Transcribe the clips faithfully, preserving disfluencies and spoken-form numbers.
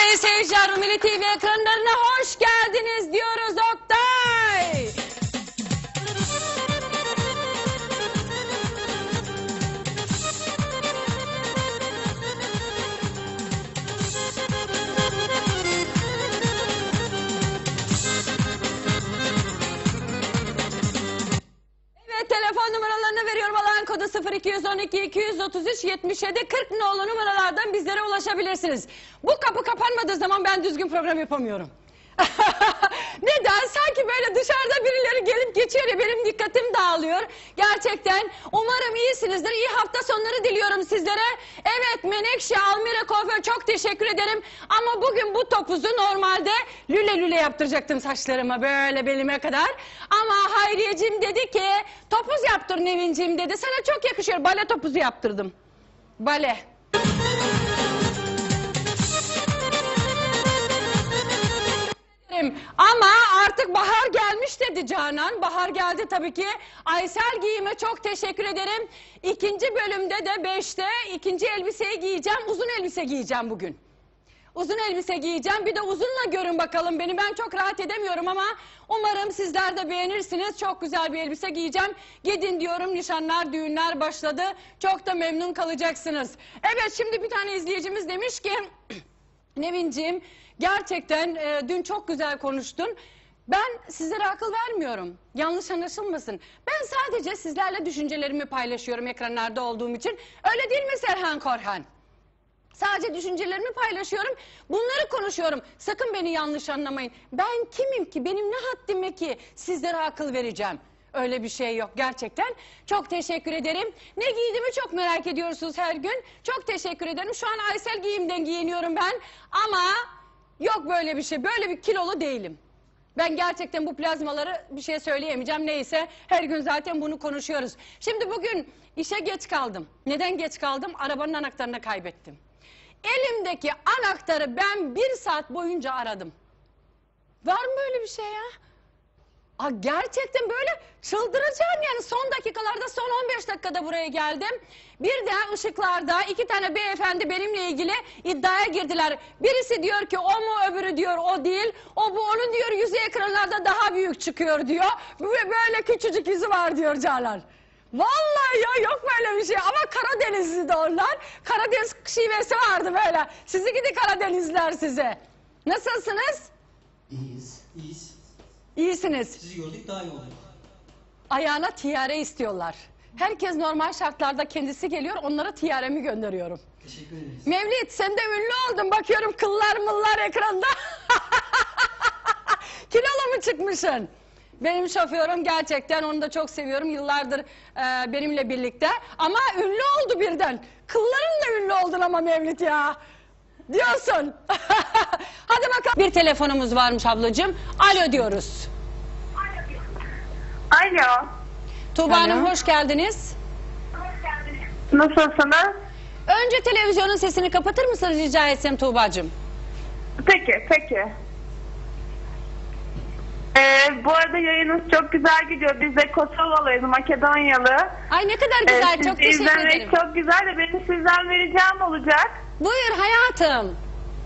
Sayın seyirciler, Rumeli T V ekranlarına hoş geldiniz diyoruz Oktay. Evet, telefon numaralarını veriyorum. Alan kodu sıfır iki yüz on iki iki yüz otuz üç yetmiş yedi kırk nolu numaralardan bizlere ulaşabilirsiniz. Bu kapı kapanmadığı zaman ben düzgün program yapamıyorum. Neden? Sanki böyle dışarıda birileri gelip geçiyor ya, benim dikkatim dağılıyor. Gerçekten umarım iyisinizdir. İyi hafta sonları diliyorum sizlere. Evet, Menekşe Almira Kuaför, çok teşekkür ederim. Ama bugün bu topuzu normalde lüle lüle yaptıracaktım saçlarıma, böyle belime kadar. Ama Hayriyeciğim dedi ki topuz yaptır Nevinciğim dedi. Sana çok yakışıyor. Bale topuzu yaptırdım. Bale. Ama artık bahar gelmiş dedi Canan. Bahar geldi tabii ki. Aysel Giyim'e çok teşekkür ederim. İkinci bölümde de beşte ikinci elbiseyi giyeceğim. Uzun elbise giyeceğim bugün. Uzun elbise giyeceğim. Bir de uzunla görün bakalım beni. Ben çok rahat edemiyorum ama umarım sizler de beğenirsiniz. Çok güzel bir elbise giyeceğim. Gidin diyorum, nişanlar, düğünler başladı. Çok da memnun kalacaksınız. Evet, şimdi bir tane izleyicimiz demiş ki Nevinciğim, gerçekten e, dün çok güzel konuştun. Ben sizlere akıl vermiyorum. Yanlış anlaşılmasın. Ben sadece sizlerle düşüncelerimi paylaşıyorum ekranlarda olduğum için. Öyle değil mi Serhan Korhan? Sadece düşüncelerimi paylaşıyorum. Bunları konuşuyorum. Sakın beni yanlış anlamayın. Ben kimim ki? Benim ne haddime ki sizlere akıl vereceğim? Öyle bir şey yok gerçekten. Çok teşekkür ederim. Ne giydiğimi çok merak ediyorsunuz her gün. Çok teşekkür ederim. Şu an Aysel Giyim'den giyiniyorum ben. Ama yok böyle bir şey. Böyle bir kilolu değilim. Ben gerçekten bu plazmaları bir şey söyleyemeyeceğim. Neyse, her gün zaten bunu konuşuyoruz. Şimdi bugün işe geç kaldım. Neden geç kaldım? Arabanın anahtarını kaybettim. Elimdeki anahtarı ben bir saat boyunca aradım. Var mı böyle bir şey ya? Aa, gerçekten böyle çıldıracağım yani. Son dakikalarda, son on beş dakikada buraya geldim. Bir de ışıklarda iki tane beyefendi benimle ilgili iddiaya girdiler. Birisi diyor ki o mu, öbürü diyor o değil. O bu, onun diyor yüzü ekranlarda daha büyük çıkıyor diyor. Böyle küçücük yüzü var diyor Canan. Vallahi ya, yok böyle bir şey. Ama Karadenizli de onlar. Karadeniz şivesi vardı böyle. Sizi gidi Karadenizler size. Nasılsınız? İyiyiz, iyiyiz. İyisiniz. Sizi gördük daha iyi olduk. Ayağına tiyare istiyorlar. Herkes normal şartlarda kendisi geliyor, onlara tiyaremi gönderiyorum. Teşekkür ederiz. Mevlid, sen de ünlü oldun. Bakıyorum kıllar mıllar ekranda. Kilolu mu çıkmışsın? Benim şoförüm, gerçekten onu da çok seviyorum. Yıllardır e, benimle birlikte. Ama ünlü oldu birden. Kıllarınla ünlü oldun ama Mevlid ya. Diyorsun. Hadi bakalım. Bir telefonumuz varmış ablacığım. Alo diyoruz. Alo. Tuğba Alo. Hanım, hoş geldiniz. Nasılsınız? Önce televizyonun sesini kapatır mısınız rica etsem Tuğbacığım? Peki, peki. Ee, bu arada yayınız çok güzel gidiyor. Biz de Kosovalıyız, Makedonyalı. Ay ne kadar güzel, Ee, çok sizi teşekkür izlemek ederim. çok güzel de benim sizden vereceğim olacak. Buyur hayatım.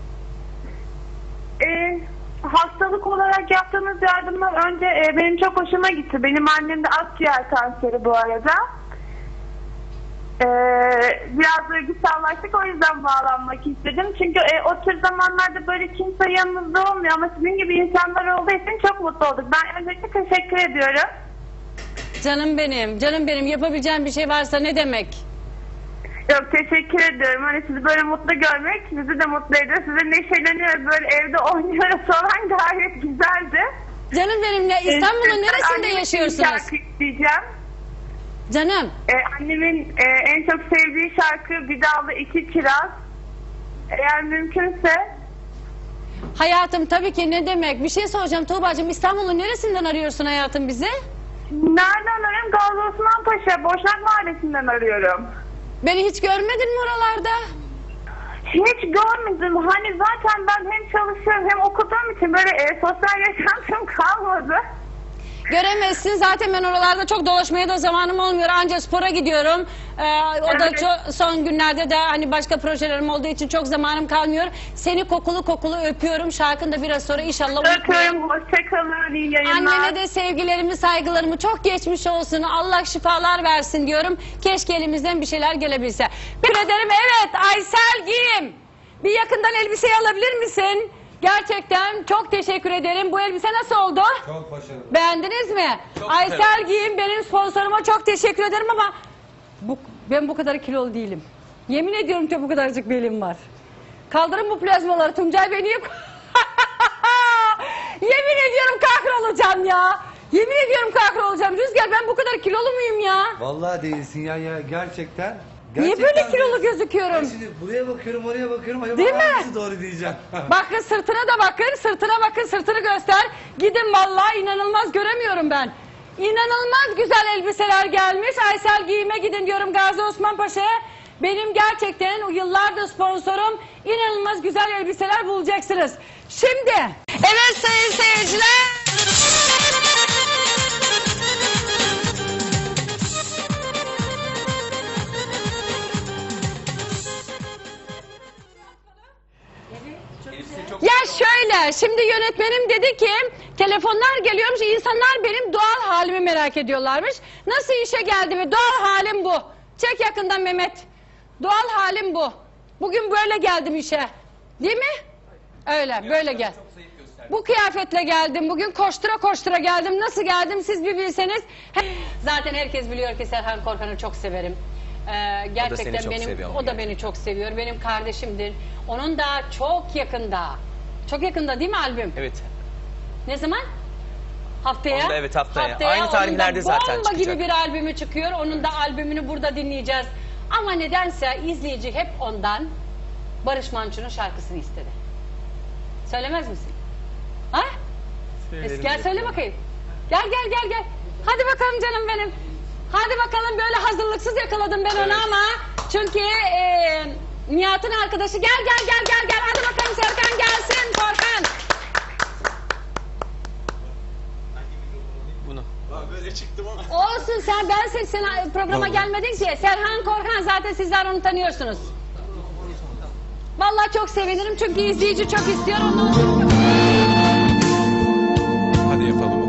Ee, hastalık olarak yaptığınız yardımlar önce e, benim çok hoşuma gitti. Benim annem de akciğer kanseri bu arada. Ee, biraz duygusallaştık, o yüzden bağlanmak istedim. Çünkü e, o tür zamanlarda böyle kimse yanınızda olmuyor ama sizin gibi insanlar olduğu için çok mutlu olduk. Ben öncelikle teşekkür ediyorum. Canım benim, canım benim, yapabileceğim bir şey varsa ne demek? Yok, teşekkür ediyorum. Hani sizi böyle mutlu görmek bizi de mutlu ediyor. Size neşeleniyoruz, böyle evde oynuyoruz falan, gayet güzeldi. Canım benimle İstanbul'un Ee, neresinde annemin yaşıyorsunuz? şarkı isteyeceğim. Canım. Ee, annemin e, en çok sevdiği şarkı Bir Dallı İki Kiraz. Eğer mümkünse. Hayatım tabii ki, ne demek? Bir şey soracağım Tuğbacığım, İstanbul'un neresinden arıyorsun hayatım bizi? Nereden arıyorum? Gazi Osman Paşa, Boşnak Mahallesi'nden arıyorum. Beni hiç görmedin mi oralarda? Hiç görmedim. Hani zaten ben hem çalışıyorum hem okuduğum için böyle e, sosyal yaşantım kalmadı. Göremezsin. Zaten ben oralarda çok dolaşmaya da zamanım olmuyor. Ancak spora gidiyorum. Ee, o da Evet. çok, son günlerde de hani başka projelerim olduğu için çok zamanım kalmıyor. Seni kokulu kokulu öpüyorum. Şarkın da biraz sonra inşallah unutmayın. Öpüyorum. Hoşçakalın. İyi yayınlar. Annene de sevgilerimi, saygılarımı, çok geçmiş olsun. Allah şifalar versin diyorum. Keşke elimizden bir şeyler gelebilse. Teşekkür ederim. Evet, Aysel Giyim. Bir yakından elbiseyi alabilir misin? Gerçekten çok teşekkür ederim. Bu elbise nasıl oldu? Çok başarılı. Beğendiniz mi? Çok Aysel güzel. Giyim benim sponsoruma çok teşekkür ederim ama bu, ben bu kadar kilolu değilim. Yemin ediyorum ki bu kadarcık belim var. Kaldırın bu plazmaları. Tuncay beni yap- Yemin ediyorum kahrolacağım ya. Yemin ediyorum kahrolacağım. Rüzgar ben bu kadar kilolu muyum ya? Vallahi değilsin ya, ya gerçekten. Niye Gerçekten böyle kilolu değilsin. gözüküyorum? Ben şimdi buraya bakıyorum, oraya bakıyorum. Acaba Değil mi? hangisi doğru diyeceğim. Bakın sırtına da bakın, sırtına bakın, sırtını göster. Gidin vallahi inanılmaz göremiyorum ben. İnanılmaz güzel elbiseler gelmiş. Aysel Giyim'e gidin diyorum Gazi Osman Paşa'ya. Benim gerçekten yıllardır sponsorum. İnanılmaz güzel elbiseler bulacaksınız. Şimdi, evet sayın seyirciler. Ya şöyle, şimdi yönetmenim dedi ki telefonlar geliyormuş, insanlar benim doğal halimi merak ediyorlarmış. Nasıl işe geldiğimi, doğal halim bu. Çek yakından Mehmet. Doğal halim bu. Bugün böyle geldim işe. Değil mi? Öyle, böyle gel. Bu kıyafetle geldim, bugün koştura koştura geldim. Nasıl geldim siz bir bilseniz. Zaten herkes biliyor ki Serhan Korkan'ı çok severim. Ee, gerçekten çok benim, seviyor o da yani. beni çok seviyor. Benim kardeşimdir. Onun da çok yakında. Çok yakında değil mi albüm? Evet. Ne zaman? Haftaya. Onda evet, haftaya. Aynı tarihlerde onun da zaten bomba çıkacak. gibi bir albümü çıkıyor. Onun da albümünü burada dinleyeceğiz. Ama nedense izleyici hep ondan Barış Manço'nun şarkısını istedi. Söylemez misin? Ha? Söylerim Gel diye. söyle bakayım. Gel gel gel gel. Hadi bakalım canım benim. Hadi bakalım, böyle hazırlıksız yakaladım ben onu Evet. ama. Çünkü e, Nihat'ın arkadaşı gel gel gel gel gel. Hadi bakalım Serkan gelsin Korkan. Bunu. Olsun, sen ben sen, sen programa gelmedin ki. Serhan Korkan, zaten sizler onu tanıyorsunuz. Vallahi çok sevinirim çünkü izleyici çok istiyor onu. Hadi yapalım.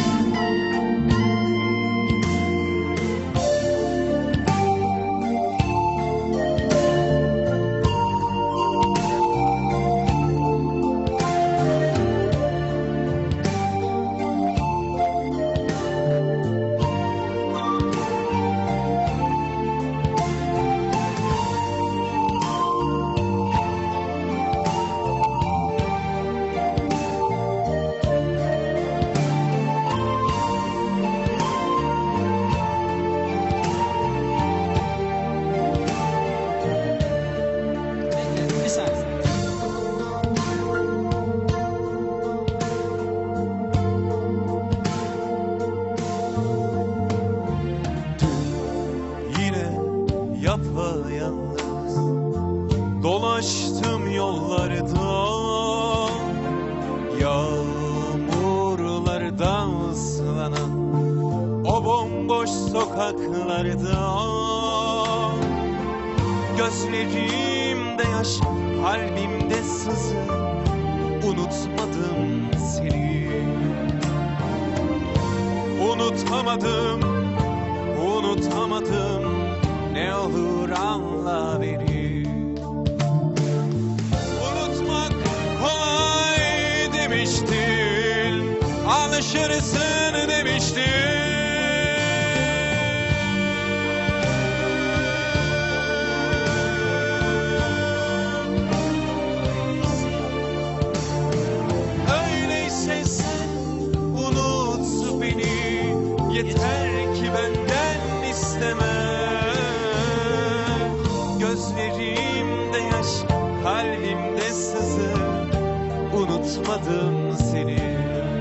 Bir saniye. Yine yapayalnız dolaştım yollarda, yağmurlarda ıslanan o bomboş sokaklarda. Gözlerimde yaş, kalbimde sızı, unutmadım seni. Unutamadım, unutamadım, ne olur anla beni. Unutmak kolay demiştin, alışırsın demiştin. Öyleyse sen unut beni, yeter ki benden isteme. Gözlerimde yaş, kalbimde sızı, unutmadım seni.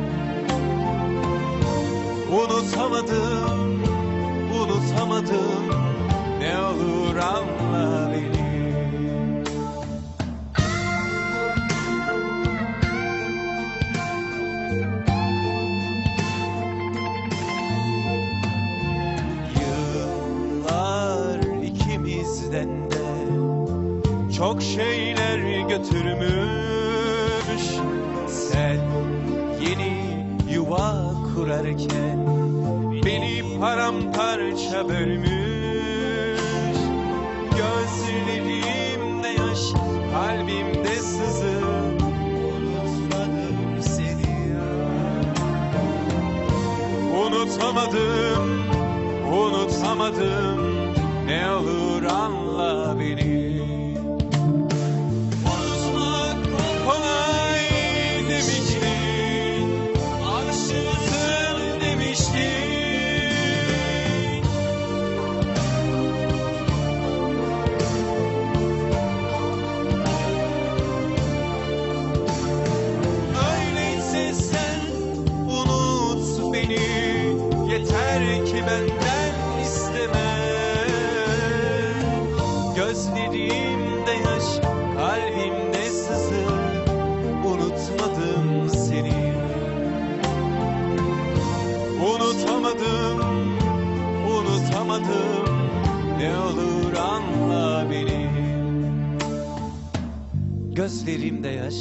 Unutamadım, unutamadım, ne olur anla beni. şeyler götürmüş. Sen yeni yuva kurarken beni paramparça bölmüş. Gözlerimde yaş, kalbimde sızı, unutmadım seni ya. Unutamadım, unutamadım, ne olur anla beni. Unutmak kolay demiştin, aşıksın demiştin. Öyleyse sen unut beni, yeter ki benden isteme. Gözlerimde yaş, kalbimde sızı, unutmadım seni. Unutamadım, unutamadım, ne olur anla beni. Gözlerimde yaş,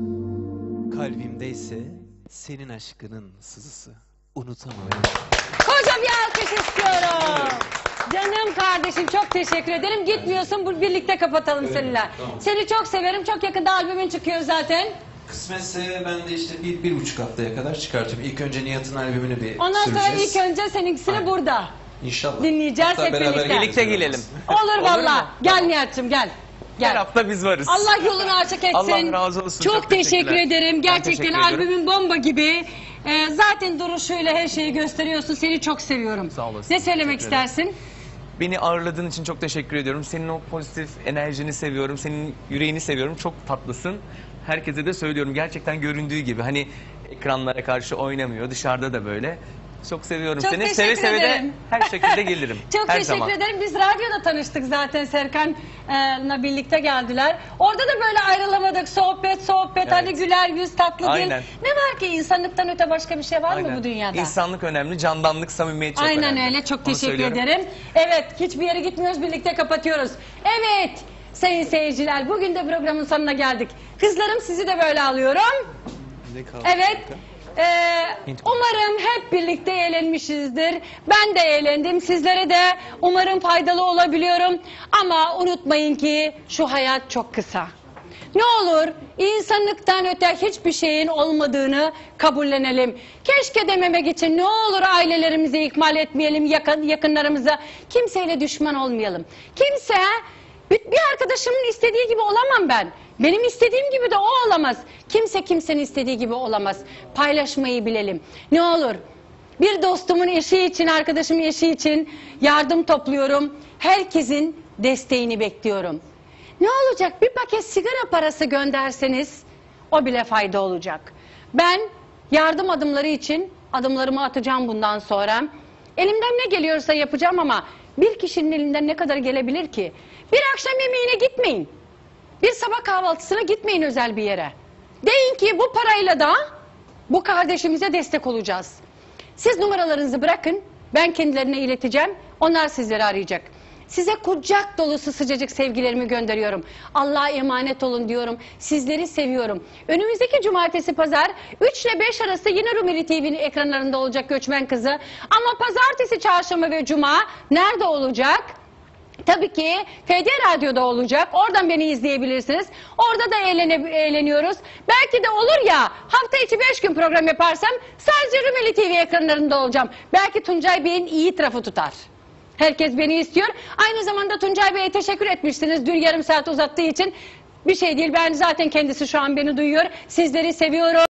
kalbimde ise senin aşkının sızısı. Unutamıyorum. Koca bir alkış istiyorum. Canım kardeşim çok teşekkür ederim. Gitmiyorsun, bu birlikte kapatalım seninle. Seni çok severim. Çok yakında albümün çıkıyor zaten. Kısmetse ben de işte bir, bir buçuk haftaya kadar çıkartayım. İlk önce Nihat'ın albümünü bir Ondan sonra süreceğiz. ilk önce seninkisini Aynen. burada İnşallah. dinleyeceğiz Hatta hep beraber birlikte. Birlikte gelelim. Olur Olur valla. mu? Gel Nihat'cığım gel. Her Gel. hafta biz varız. Allah yolunu açık etsin. Allah razı olsun. Çok, Çok teşekkür teşekkürler. ederim. Ben Gerçekten teşekkür ediyorum. albümün bomba gibi. Ee, zaten duruşuyla her şeyi gösteriyorsun. Seni çok seviyorum. Sağ olasın. Ne söylemek Teşekkür ederim. istersin? Beni ağırladığın için çok teşekkür ediyorum. Senin o pozitif enerjini seviyorum. Senin yüreğini seviyorum. Çok tatlısın. Herkese de söylüyorum. Gerçekten göründüğü gibi. Hani ekranlara karşı oynamıyor. Dışarıda da böyle. Çok seviyorum Çok seni. teşekkür Seve seve de ederim. her şekilde gelirim. Çok her teşekkür zaman. ederim. Biz radyoda tanıştık zaten, Serkan'la birlikte geldiler. Orada da böyle ayrılamadık. Sohbet sohbet Evet. hani güler yüz, tatlı dil. Aynen. Ne var ki insanlıktan öte başka bir şey var mı bu dünyada? İnsanlık önemli, candanlık, samimiyet çok Aynen önemli. öyle. Çok Onu teşekkür söylüyorum. ederim. Evet, hiçbir yere gitmiyoruz. Birlikte kapatıyoruz. Evet, sayın seyirciler, bugün de programın sonuna geldik. Kızlarım, sizi de böyle alıyorum. Evet. Ee, umarım hep birlikte eğlenmişizdir. Ben de eğlendim. Sizlere de umarım faydalı olabiliyorum. Ama unutmayın ki şu hayat çok kısa. Ne olur insanlıktan öte hiçbir şeyin olmadığını kabullenelim. Keşke dememek için ne olur ailelerimizi ihmal etmeyelim, yakın, yakınlarımıza. Kimseyle düşman olmayalım. Kimse, bir, bir arkadaşımın istediği gibi olamam ben. Benim istediğim gibi de o olamaz. Kimse kimsenin istediği gibi olamaz. Paylaşmayı bilelim. Ne olur bir dostumun eşi için, arkadaşımın eşi için yardım topluyorum. Herkesin desteğini bekliyorum. Ne olacak? Bir paket sigara parası gönderseniz o bile fayda olacak. Ben yardım adımları için adımlarımı atacağım bundan sonra. Elimden ne geliyorsa yapacağım ama bir kişinin elinden ne kadar gelebilir ki? Bir akşam yemeğine gitmeyin. Bir sabah kahvaltısına gitmeyin özel bir yere. Deyin ki bu parayla da bu kardeşimize destek olacağız. Siz numaralarınızı bırakın. Ben kendilerine ileteceğim. Onlar sizleri arayacak. Size kucak dolusu sıcacık sevgilerimi gönderiyorum. Allah'a emanet olun diyorum. Sizleri seviyorum. Önümüzdeki cumartesi pazar üç ile beş arası yine Rumeli T V'nin ekranlarında olacak Göçmen Kızı. Ama pazartesi, çarşamba ve cuma nerede olacak? Tabii ki F D Radyo'da olacak. Oradan beni izleyebilirsiniz. Orada da eğlene, eğleniyoruz. Belki de olur ya hafta içi beş gün program yaparsam sadece Rumeli T V ekranlarında olacağım. Belki Tuncay Bey'in iyi tarafı tutar. Herkes beni istiyor. Aynı zamanda Tuncay Bey'e teşekkür etmiştiniz dün yarım saat uzattığı için. Bir şey değil, ben zaten kendisi şu an beni duyuyor. Sizleri seviyorum.